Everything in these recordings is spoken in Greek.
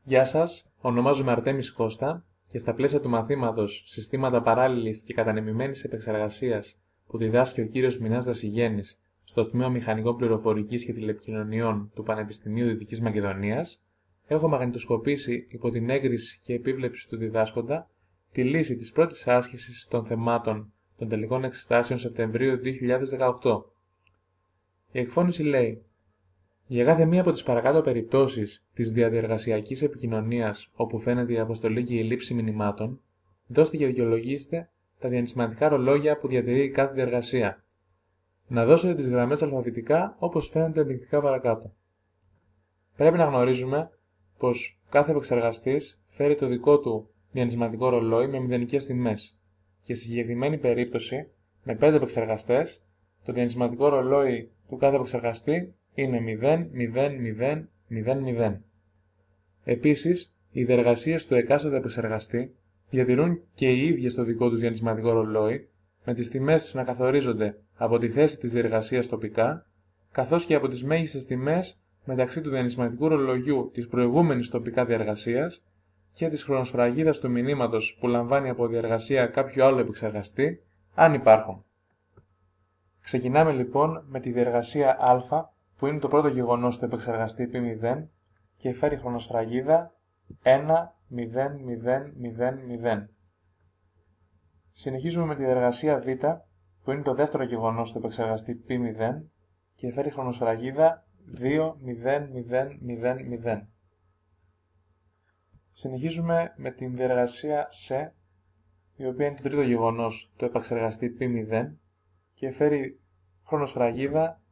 Γεια σας, ονομάζομαι Αρτέμις Κώστα και στα πλαίσια του μαθήματος Συστήματα Παράλληλης και Κατανεμημένης Επεξεργασίας που διδάσκει ο κύριος Μινάς Δασηγέννης στο Τμήμα Μηχανικών Πληροφορικής και Τηλεπικοινωνιών του Πανεπιστημίου Δυτικής Μακεδονίας, έχω μαγνητοσκοπήσει υπό την έγκριση και επίβλεψη του διδάσκοντα τη λύση της πρώτης άσκησης των θεμάτων των τελικών εξετάσεων Σεπτεμβρίου 2018. Η εκφώνηση λέει: για κάθε μία από τις παρακάτω περιπτώσεις της διαδιεργασιακής επικοινωνίας όπου φαίνεται η αποστολή και η λήψη μηνυμάτων, δώστε και δικαιολογήστε τα διανυσματικά ρολόγια που διατηρεί κάθε διεργασία. Να δώσετε τις γραμμές αλφαβητικά όπως φαίνεται ενδεικτικά παρακάτω. Πρέπει να γνωρίζουμε πως κάθε επεξεργαστής φέρει το δικό του διανυσματικό ρολόι με μηδενικές τιμές και στη συγκεκριμένη περίπτωση, με 5 επεξεργαστές, το διανυσματικό ρολόι του κάθε επεξεργαστή είναι 0,0,0,0,0. Επίσης, οι διεργασίες του εκάστοτε επεξεργαστή διατηρούν και οι ίδιες το δικό τους διανυσματικό ρολόι, με τις τιμές τους να καθορίζονται από τη θέση της διεργασίας τοπικά, καθώς και από τις μέγιστες τιμές μεταξύ του διανυσματικού ρολογιού της προηγούμενης τοπικά διεργασίας και της χρονοσφραγίδας του μηνύματος που λαμβάνει από διεργασία κάποιου άλλου επεξεργαστή, αν υπάρχουν. Ξεκινάμε λοιπόν με τη διεργασία α, που είναι το πρώτο γεγονός του επεξεργαστή π0 και φέρει χρονοσφραγίδα 1,0,0,0,0. Συνεχίζουμε με τη διεργασία β, που είναι το δεύτερο γεγονός του επεξεργαστή π0 και φέρει χρονοσφραγίδα 2,0,0,0,0. Συνεχίζουμε με την διεργασία σ, η οποία είναι το τρίτο γεγονός του επεξεργαστή π0 και φέρει χρονοσφραγίδα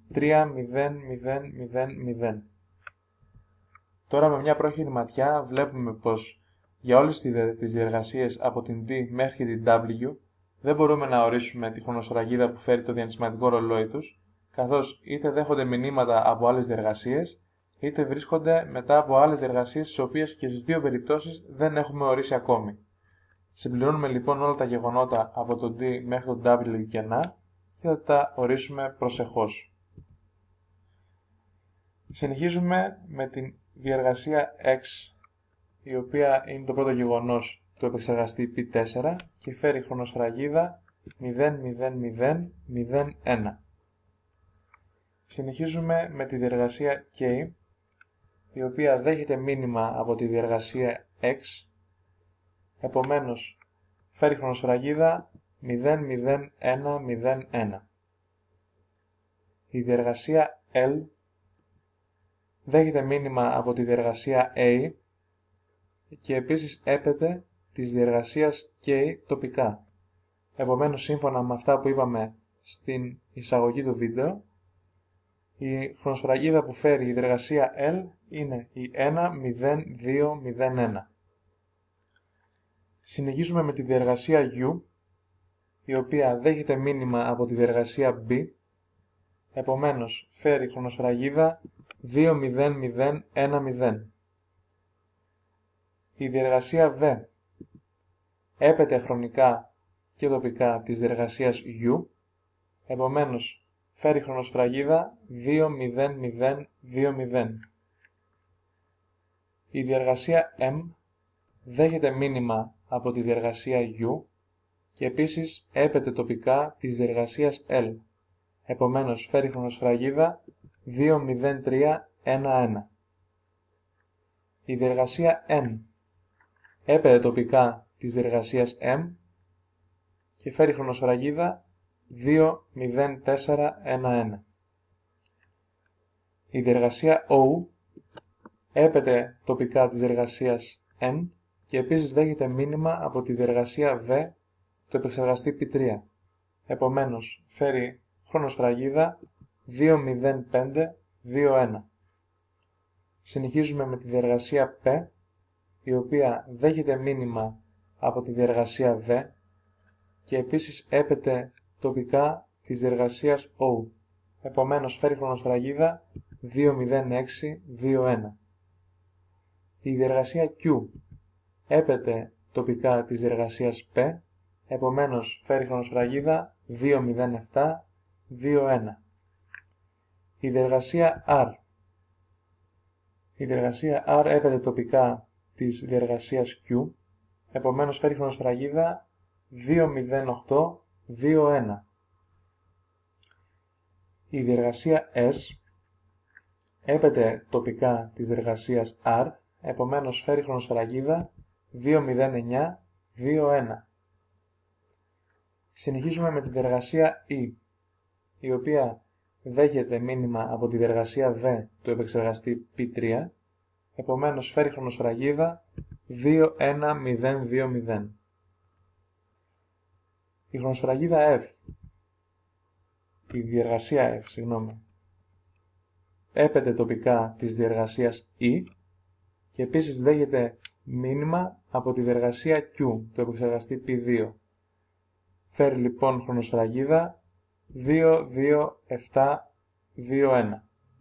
3,0,0,0,0. Τώρα με μια πρόχειρη ματιά βλέπουμε πως για όλες τις διεργασίες από την D μέχρι την W δεν μπορούμε να ορίσουμε τη χρονοσφραγίδα που φέρει το διανυσματικό ρολόι τους, καθώς είτε δέχονται μηνύματα από άλλες διεργασίες, είτε βρίσκονται μετά από άλλες διεργασίες τις οποίες και στις δύο περιπτώσεις δεν έχουμε ορίσει ακόμη. Συμπληρώνουμε λοιπόν όλα τα γεγονότα από το D μέχρι το W κενά και θα τα ορίσουμε προσεχώς. Συνεχίζουμε με την διεργασία X, η οποία είναι το πρώτο γεγονός του επεξεργαστή P4 και φέρει χρονοσφραγίδα 0,0,0,0,1. Συνεχίζουμε με τη διεργασία K, η οποία δέχεται μήνυμα από τη διεργασία X, επομένως φέρει χρονοσφραγίδα 0,0,1,0,1. Η διεργασία L δέχεται μήνυμα από τη διεργασία A και επίσης έπεται της διεργασίας K τοπικά. Επομένως, σύμφωνα με αυτά που είπαμε στην εισαγωγή του βίντεο, η χρονοσφραγίδα που φέρει η διεργασία L είναι η 1,0,2,0,1. Συνεχίζουμε με τη διεργασία U, η οποία δέχεται μήνυμα από τη διεργασία B, επομένως φέρει χρονοσφραγίδα 2,0,0,1,0. Η διεργασία V έπεται χρονικά και τοπικά της διεργασίας U, επομένως φέρει χρονοσφραγίδα 2,0,0,2,0. Η διεργασία M δέχεται μήνυμα από τη διεργασία U και επίσης έπεται τοπικά της διεργασίας L, επομένως φέρει χρονοσφραγίδα 2,0,3,1,1. Η διεργασία N έπεται τοπικά της διεργασίας M και φέρει χρονοσφραγίδα 2,0,4,1,1. Η διεργασία O έπεται τοπικά της διεργασίας N και επίσης δέχεται μήνυμα από τη διεργασία V του επεξεργαστή P3, επομένως φέρει χρονοσφραγίδα 2,0,5,2,1. Συνεχίζουμε με τη διεργασία P, η οποία δέχεται μήνυμα από τη διεργασία V και επίσης έπεται τοπικά της διεργασίας O, επομένως φέρει χρονοσφραγίδα 2,0,6,2,1. Η διεργασία Q έπεται τοπικά της διεργασίας P, επομένως φέρει χρονοσφραγίδα 2,0,7,2,1. Η διεργασία R Η διεργασία R έπεται τοπικά της διεργασίας Q, επομένως φέρει χρονοσφραγίδα 20821. Η διεργασία S έπεται τοπικά της διεργασίας R, επομένως φέρει χρονοσφραγίδα 20921. Συνεχίζουμε με τη διεργασία E, η οποία δέχεται μήνυμα από τη διεργασία V του επεξεργαστή P3, επομένως φέρει χρονοσφραγίδα 21020. Η χρονοσφραγίδα η διεργασία F, έπεται τοπικά της διεργασίας E και επίσης δέχεται μήνυμα από τη διεργασία Q του επεξεργαστή P2. Φέρει λοιπόν χρονοσφραγίδα 22721.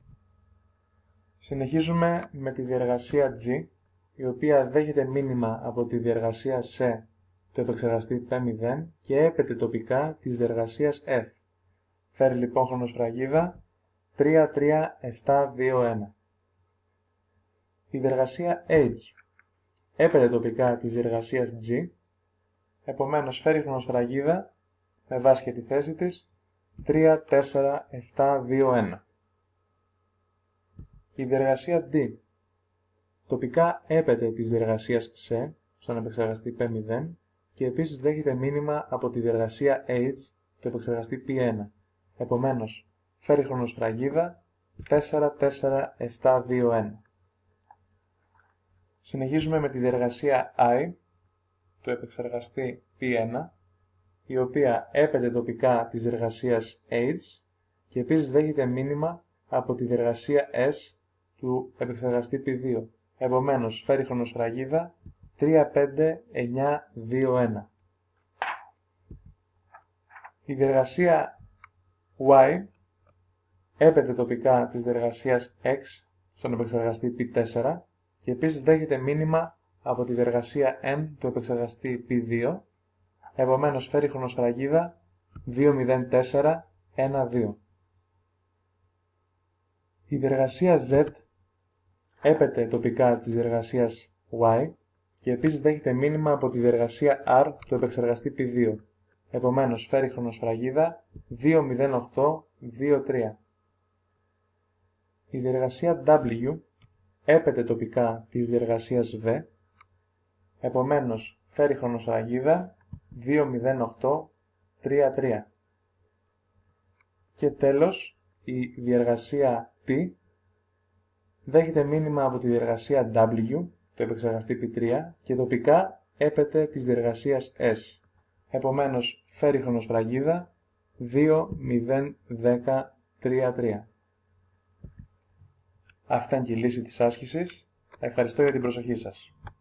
Συνεχίζουμε με τη διεργασία G, η οποία δέχεται μήνυμα από τη διεργασία C του επεξεργαστή P0 και έπεται τοπικά της διεργασίας F. Φέρει λοιπόν χρονοσφραγίδα 33721. Η διεργασία H έπεται τοπικά της διεργασίας G, επομένως φέρει χρονοσφραγίδα με βάση και τη θέση της 34721. Η διεργασία D τοπικά έπεται της διεργασίας C στον επεξεργαστή P0 και επίσης δέχεται μήνυμα από τη διεργασία H του επεξεργαστή P1. Επομένως, φέρει χρονοσφραγίδα 44721. Συνεχίζουμε με τη διεργασία I του επεξεργαστή P1, η οποία έπεται τοπικά της διεργασίας H και επίσης δέχεται μήνυμα από τη διεργασία S του επεξεργαστή P2. Επομένως, φέρει χρονοσφραγίδα 35921. Η διεργασία Y έπεται τοπικά της διεργασίας X στον επεξεργαστή P4 και επίσης δέχεται μήνυμα από τη διεργασία N του επεξεργαστή P2, επομένως φέρει χρονοσφραγίδα 20412. Η διεργασία Z έπεται τοπικά της διεργασίας Y και επίσης δέχεται μήνυμα από τη διεργασία R του επεξεργαστή P2, επομένως φέρει χρονοσφραγίδα 20823. Η διεργασία W έπεται τοπικά της διεργασίας V, επομένως φέρει χρονοσφραγίδα 20833. Και τέλος, η διεργασία T δέχεται μήνυμα από τη διεργασία W του επεξεργαστή P3 και τοπικά έπεται της διεργασίας S, επομένως φέρει χρονοσφραγίδα 20133. Αυτή ήταν και η λύση της άσκησης. Ευχαριστώ για την προσοχή σας.